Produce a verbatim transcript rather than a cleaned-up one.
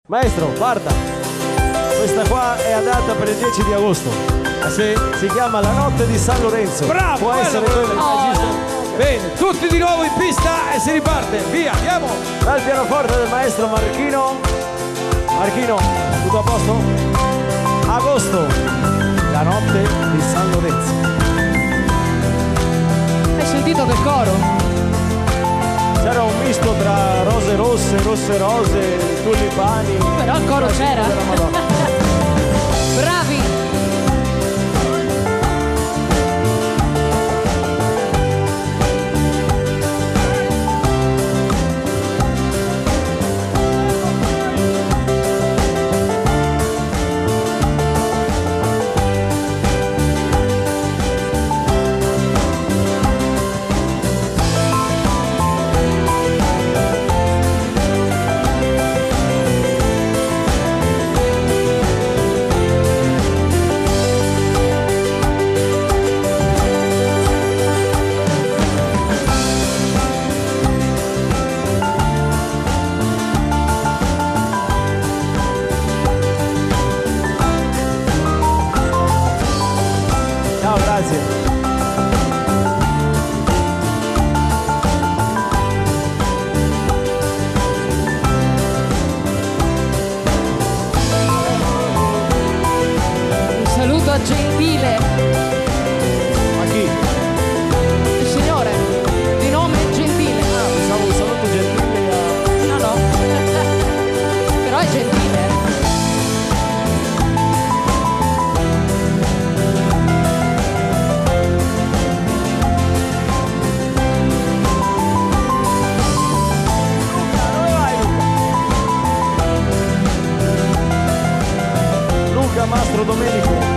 Maestro, parta. Questa qua è adatta per il dieci di agosto. Sì. Si chiama La notte di San Lorenzo. Bravo! Può essere bello, quella bello. che esiste. Bene, tutti di nuovo in pista e si riparte. Via, andiamo! Dal pianoforte del maestro Marchino. Marchino, tutto a posto? Agosto, La notte di San Lorenzo. Hai sentito che coro? C'era un misto tra rose rosse, rosse rose, tulipani. Però il coro c'era. Bravi! Ciao, grazie. Un saluto a Gentile, Ma chi? il signore, di nome Gentile. Ah, pensavo un saluto gentile a... No, no. Però è gentile. Dove vai, Luca? Luca Mastro Domenico.